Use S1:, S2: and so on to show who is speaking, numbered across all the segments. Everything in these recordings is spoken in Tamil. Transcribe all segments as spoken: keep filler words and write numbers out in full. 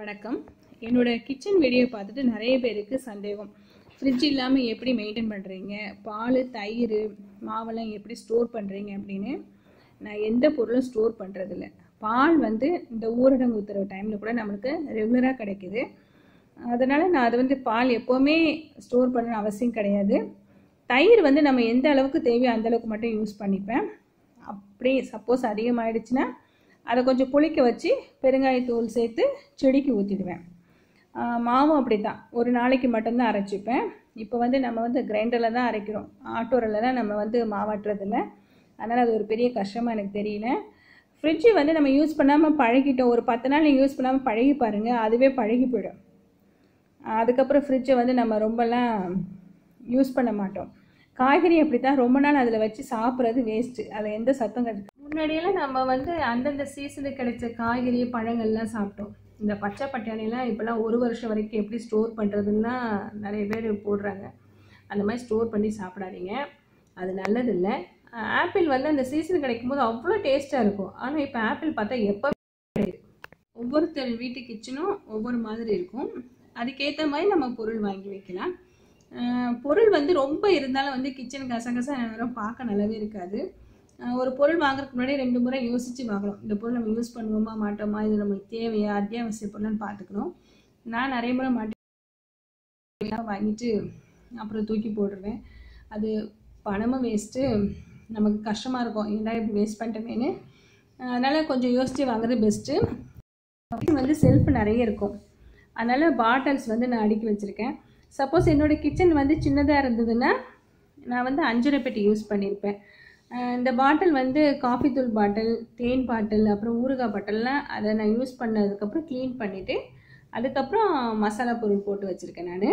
S1: வணக்கம். என்னோட கிச்சன் வீடியோ பார்த்துட்டு நிறைய பேருக்கு சந்தேகம், ஃப்ரிட்ஜ் இல்லாமல் எப்படி மெயின்டைன் பண்ணுறீங்க, பால் தயிர் மாவெல்லாம் எப்படி ஸ்டோர் பண்ணுறீங்க அப்படின்னு. நான் எந்த பொருளும் ஸ்டோர் பண்ணுறதில்ல. பால் வந்து இந்த ஊரடங்கு உத்தரவு டைமில் கூட நம்மளுக்கு ரெகுலராக கிடைக்கிது. அதனால் நான் அது வந்து பால் எப்போவுமே ஸ்டோர் பண்ண அவசியம் கிடையாது. தயிர் வந்து நம்ம எந்த அளவுக்கு தேவையோ அந்தளவுக்கு மட்டும் யூஸ் பண்ணிப்பேன். அப்படி சப்போஸ் அதிகமாகிடுச்சுன்னா அதை கொஞ்சம் புளிக்க வச்சு பெருங்காயத்தூள் சேர்த்து செடிக்கு ஊற்றிடுவேன். மாவும் அப்படி தான், ஒரு நாளைக்கு மட்டும்தான் அரைச்சிப்பேன். இப்போ வந்து நம்ம வந்து கிரைண்டரில் தான் அரைக்கிறோம், ஆட்டோரில் தான் நம்ம வந்து மாவாட்டுறதில்ல. அதனால் அது ஒரு பெரிய கஷ்டமாக எனக்கு தெரியல. ஃப்ரிட்ஜு வந்து நம்ம யூஸ் பண்ணாமல் பழகிட்டோம். ஒரு பத்து நாள் நீங்கள் யூஸ் பண்ணாமல் பழகி பாருங்கள், அதுவே பழகி போயிடும். அதுக்கப்புறம் ஃப்ரிட்ஜை வந்து நம்ம ரொம்பலாம் யூஸ் பண்ண மாட்டோம். காய்கறி அப்படி தான், ரொம்ப நாள் அதில் வச்சு சாப்பிட்றது வேஸ்ட்டு, அதில் எந்த சத்தம் கிடையாது. முன்னாடியெல்லாம் நம்ம வந்து அந்தந்த சீசனுக்கு கிடைச்ச காய்கறி பழங்கள்லாம் சாப்பிட்டோம். இந்த பச்சை பட்டாணிலாம் இப்போலாம் ஒரு வருஷம் வரைக்கும் எப்படி ஸ்டோர் பண்ணுறதுன்னா நிறைய பேர் போடுறாங்க. அந்த மாதிரி ஸ்டோர் பண்ணி சாப்பிடாதீங்க, அது நல்லதில்லை. ஆப்பிள் வந்து அந்த சீசன் கிடைக்கும் போது அவ்வளோ டேஸ்ட்டாக இருக்கும். ஆனால் இப்போ ஆப்பிள் பார்த்தா எப்போ கிடையாது. ஒவ்வொருத்தர் வீட்டு கிச்சனும் ஒவ்வொரு மாதிரி இருக்கும். அதுக்கேற்ற மாதிரி நம்ம பொருள் வாங்கி வைக்கலாம். பொருள் வந்து ரொம்ப இருந்தாலும் வந்து கிச்சன் கசகசா நேரம் பார்க்க நல்லாவே இருக்காது. ஒரு பொருள் வாங்குறதுக்கு முன்னாடி ரெண்டு முறை யோசித்து வாங்கணும். இந்த பொருள் நம்ம யூஸ் பண்ணுவோமா மாட்டோமா, இது நம்மளுக்கு தேவையா, அத்தியாவசிய பொருள்னு பார்த்துக்கணும். நான் நிறைய முறை மாட்டேன் வாங்கிட்டு அப்புறம் தூக்கி போட்டுருவேன். அது பணமும் வேஸ்ட்டு, நமக்கு கஷ்டமாக இருக்கும், ஏன்னா இப்படி வேஸ்ட் பண்ணிட்டேமேனு. அதனால் கொஞ்சம் யோசித்து வாங்குறது பெஸ்ட்டு. வந்து செல்ஃப் நிறைய இருக்கும், அதனால் பாட்டில்ஸ் வந்து நான் அடுக்கி வச்சுருக்கேன். சப்போஸ் என்னோடய கிச்சன் வந்து சின்னதாக இருந்ததுன்னா நான் வந்து அஞ்சரை பெட்டி யூஸ் பண்ணியிருப்பேன். இந்த பாட்டில் வந்து காஃபி தூள் பாட்டில், தேன் பாட்டில், அப்புறம் ஊறுகாய் பாட்டில்லாம் அதை நான் யூஸ் பண்ணதுக்கப்புறம் க்ளீன் பண்ணிவிட்டு அதுக்கப்புறம் மசாலா பொருள் போட்டு வச்சுருக்கேன். நான்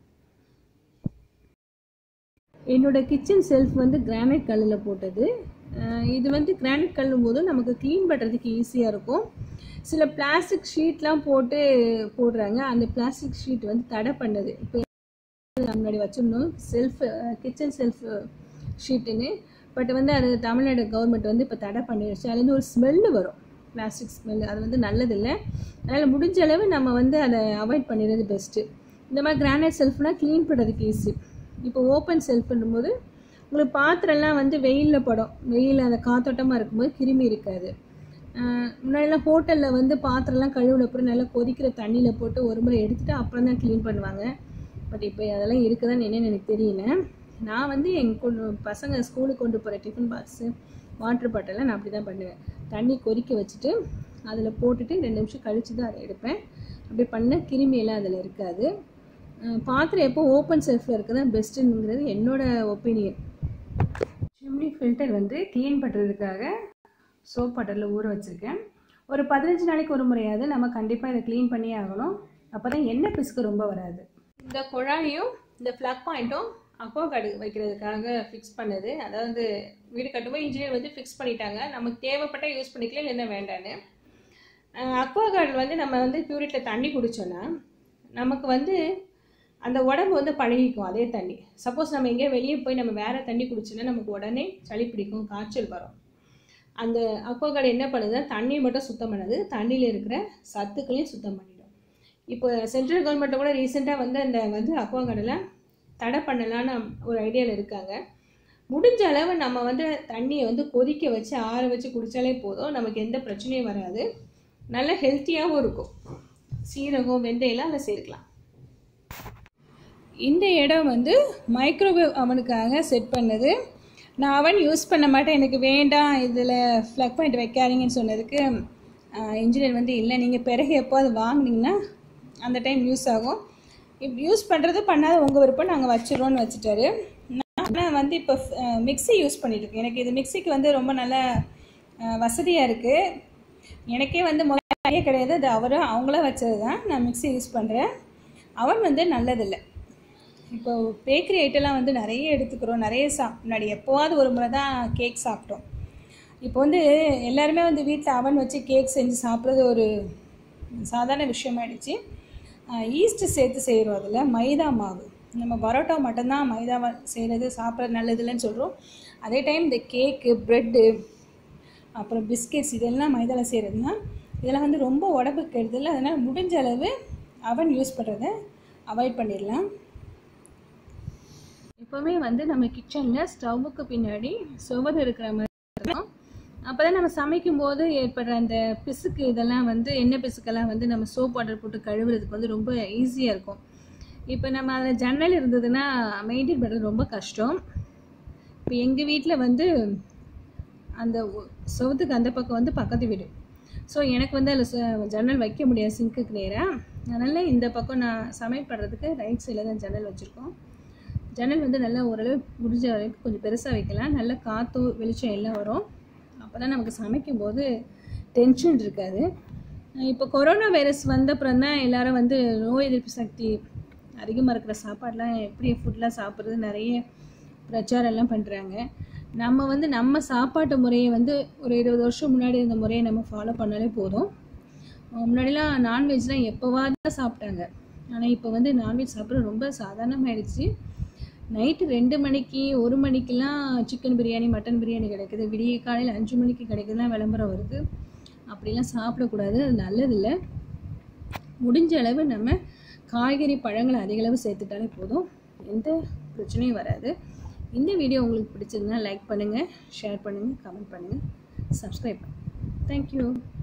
S1: என்னோடய கிச்சன் செல்ஃப் வந்து கிரானைட் கல்லில் போட்டது. இது வந்து கிரானைட் கல்லும் போது நமக்கு க்ளீன் பண்ணுறதுக்கு ஈஸியாக இருக்கும். சில பிளாஸ்டிக் ஷீட்லாம் போட்டு போடுறாங்க, அந்த பிளாஸ்டிக் ஷீட் வந்து தடை பண்ணது. இப்போ முன்னாடி வச்சிருந்தோம் செல்ஃப் கிச்சன் செல்ஃப் ஷீட்டுன்னு, பட் வந்து அது தமிழ்நாடு கவர்மெண்ட் வந்து இப்போ தடை பண்ணிடுச்சு. அதுலேருந்து ஒரு ஸ்மெல்லு வரும், பிளாஸ்டிக் ஸ்மெல்லு, அது வந்து நல்லதில்லை. அதனால் முடிஞ்ச அளவு நம்ம வந்து அதை அவாய்ட் பண்ணிடுறது பெஸ்ட்டு. இந்த மாதிரி கிரானைட் செல்ஃப்னால் க்ளீன் பண்ணுறதுக்கு ஈஸி. இப்போ ஓப்பன் செல்ஃப்ன்னும் போது உங்களுக்கு பாத்திரம்லாம் வந்து வெயிலில் படம், வெயில் அந்த காத்தோட்டமாக இருக்கும்போது கிருமி இருக்காது. முன்னாடிலாம் ஹோட்டலில் வந்து பாத்திரம்லாம் கழுவுன அப்புறம் நல்லா கொதிக்கிற தண்ணியில் போட்டு ஒரு முறை எடுத்துகிட்டு அப்புறம் தான் க்ளீன் பண்ணுவாங்க. பட் இப்போ அதெல்லாம் இருக்குதான்னு என்னென்னு எனக்கு தெரியல. நான் வந்து எங்கள் கொண்டு பசங்க ஸ்கூலுக்கு கொண்டு போகிற டிஃபன் பாக்ஸு, வாட்டர் பாட்டிலாம் நான் அப்படி தான் பண்ணுவேன். தண்ணி கொதிக்க வச்சுட்டு அதில் போட்டுட்டு ரெண்டு நிமிஷம் கழித்து தான் அதை எடுப்பேன். அப்படி பண்ண கிருமியெல்லாம் அதில் இருக்காது. பாத்திரம் எப்போ ஓப்பன் செல்ஃபில் இருக்குது தான் பெஸ்ட்டுங்கிறது என்னோடய ஒப்பீனியன். சிம்னி ஃபில்டர் வந்து க்ளீன் பண்ணுறதுக்காக சோப் வாட்டரில் ஊற வச்சுருக்கேன். ஒரு பதினஞ்சு நாளைக்கு ஒரு முறையாவது நம்ம கண்டிப்பாக இதை க்ளீன் பண்ணியே ஆகணும். அப்போ தான் எண்ணெய் பிசுக்கு ரொம்ப வராது. இந்த குழாயும் இந்த ஃப்ளக் பாயிண்ட்டும் அக்வாகார்டு வைக்கிறதுக்காக ஃபிக்ஸ் பண்ணது. அதாவது வீடு கட்டும்போது இன்ஜினியர் வந்து ஃபிக்ஸ் பண்ணிட்டாங்க, நமக்கு தேவைப்பட்டால் யூஸ் பண்ணிக்கலாம், இல்லைன்னா வேண்டான்னு. அக்வாகார்டு வந்து நம்ம வந்து பியூரிட்டியில் தண்ணி குடித்தோன்னா நமக்கு வந்து அந்த உடம்பு வந்து பழகிக்கும் அதே தண்ணி. சப்போஸ் நம்ம எங்கேயோ வெளியே போய் நம்ம வேறு தண்ணி குடிச்சோன்னா நமக்கு உடனே சளி பிடிக்கும், காய்ச்சல் வரும். அந்த அக்வாகார்டு என்ன பண்ணுதுன்னா தண்ணியை மட்டும் சுத்தம் பண்ணது, தண்ணியில் இருக்கிற சத்துக்களையும் சுத்தம் பண்ணிடும். இப்போ சென்ட்ரல் கவர்மெண்ட்டை கூட ரீசெண்டாக வந்து அந்த வந்து அக்வாகார்டில் தடை பண்ணலான்னு ஒரு ஐடியாவில் இருக்காங்க. முடிஞ்ச அளவு நம்ம வந்து தண்ணியை வந்து கொதிக்க வச்சு ஆற வச்சு குடித்தாலே போதும், நமக்கு எந்த பிரச்சனையும் வராது, நல்ல ஹெல்த்தியாகவும் இருக்கும். சீரகம் வெந்தயம்லாம் அதில் சேர்க்கலாம். இந்த இடம் வந்து மைக்ரோவேவ் அவனுக்காக செட் பண்ணது. நான் அவன் யூஸ் பண்ண மாட்டேன், எனக்கு வேண்டாம் இதில் ஃப்ளக் பாயிண்ட் வைக்காதீங்கன்னு சொன்னதுக்கு இன்ஜினியர் வந்து இல்லை, நீங்கள் பிறகு எப்போ அது வாங்கினீங்கன்னா அந்த டைம் யூஸ் ஆகும், இப்படி யூஸ் பண்ணுறது பண்ணாத உங்கள் விருப்பம், நாங்கள் வச்சிடறோன்னு வச்சுட்டாரு. நான் வந்து இப்போ மிக்ஸி யூஸ் பண்ணிட்டுருக்கேன். எனக்கு இது மிக்ஸிக்கு வந்து ரொம்ப நல்ல வசதியாக இருக்குது. எனக்கே வந்து முதல்ல கிடையாது, அது அவரும் அவங்கள வச்சது தான். நான் மிக்ஸி யூஸ் பண்ணுறேன். அவன் வந்து நல்லதில்லை. இப்போ பேக்கரி ஐட்டம்லாம் வந்து நிறைய எடுத்துக்கிறோம், நிறைய சா முன்னாடி எப்போவாது ஒரு முறை தான் கேக் சாப்பிட்டோம். இப்போ வந்து எல்லாருமே வந்து வீட்டில் அவன் வச்சு கேக் செஞ்சு சாப்பிட்றது ஒரு சாதாரண விஷயமாயிடுச்சு. ஈஸ்ட்டு சேர்த்து செய்கிறோம், அதில் மைதா மாவு. நம்ம பரோட்டா மட்டும்தான் மைதாவை செய்கிறது சாப்பிட்றது நல்லதில்லைன்னு சொல்கிறோம். அதே டைம் இந்த கேக்கு, ப்ரெட்டு, அப்புறம் பிஸ்கெட்ஸ் இதெல்லாம் மைதாவில் செய்கிறதுனா இதெல்லாம் வந்து ரொம்ப உடம்புக்கு கெடுதல். அதனால் முடிஞ்ச அளவு அவன் யூஸ் பண்ணுறதை அவாய்ட் பண்ணிடலாம். எப்போவுமே வந்து நம்ம கிச்சனில் ஸ்டவ்வுக்கு பின்னாடி சுவர் இருக்கிற மாதிரி இருக்கும். அப்போ தான் நம்ம சமைக்கும் போது ஏற்படுற அந்த பிசுக்கு இதெல்லாம் வந்து எண்ணெய் பிசுக்கெல்லாம் வந்து நம்ம சோப் வாட்டர் போட்டு கழுவுறதுக்கு வந்து ரொம்ப ஈஸியாக இருக்கும். இப்போ நம்ம அதில் ஜன்னல் இருந்ததுன்னா மெயின்டைன் பண்ணுறது ரொம்ப கஷ்டம். இப்போ எங்கள் வீட்டில் வந்து அந்த சுவத்துக்கு அந்த பக்கம் வந்து பக்கத்து வீடு. ஸோ எனக்கு வந்து அதில் ஜன்னல் வைக்க முடியாது சிங்க்குக்கு நேராக. அதனால் இந்த பக்கம் நான் சமையல் பண்ணுறதுக்கு ரைட் சைடில் தான் ஜன்னல் வச்சுருக்கோம். ஜன்னல் வந்து நல்லா ஓரளவு முடிஞ்ச வரைக்கும் கொஞ்சம் பெருசாக வைக்கலாம். நல்ல காற்று வெளிச்சம் எல்லாம் வரும். அப்போ தான் நமக்கு சமைக்கும் போது டென்ஷன் இருக்காது. இப்போ கொரோனா வைரஸ் வந்த அப்புறம் தான் எல்லோரும் வந்து நோய் எதிர்ப்பு சக்தி அதிகமாக இருக்கிற சாப்பாடெலாம் எப்படி ஃபுட்லாம் சாப்பிட்றது நிறைய பிரச்சாரம்லாம் பண்ணுறாங்க. நம்ம வந்து நம்ம சாப்பாட்டு முறையை வந்து ஒரு இருபது வருஷம் முன்னாடி இருந்த முறையை நம்ம ஃபாலோ பண்ணாலே போதும். முன்னாடிலாம் நான்வெஜ்லாம் எப்போவாது தான் சாப்பிட்டாங்க. ஆனால் இப்போ வந்து நான்வெஜ் சாப்பிட்றது ரொம்ப சாதாரணமாகிடுச்சு. நைட்டு ரெண்டு மணிக்கு ஒரு மணிக்கெலாம் சிக்கன் பிரியாணி மட்டன் பிரியாணி கிடைக்குது. விடிய காலையில் அஞ்சு மணிக்கு கிடைக்குதுலாம் விளம்பரம் வருது. அப்படிலாம் சாப்பிடக்கூடாது, அது நல்லதில்லை. முடிஞ்ச அளவு நம்ம காய்கறி பழங்களை அதிகளவு சேர்த்துட்டாலே போதும், எந்த பிரச்சனையும் வராது. இந்த வீடியோ உங்களுக்கு பிடிச்சிருந்தா லைக் பண்ணுங்கள், ஷேர் பண்ணுங்கள், கமெண்ட் பண்ணுங்கள், சப்ஸ்கிரைப் பண்ணுங்கள். தேங்க்யூ.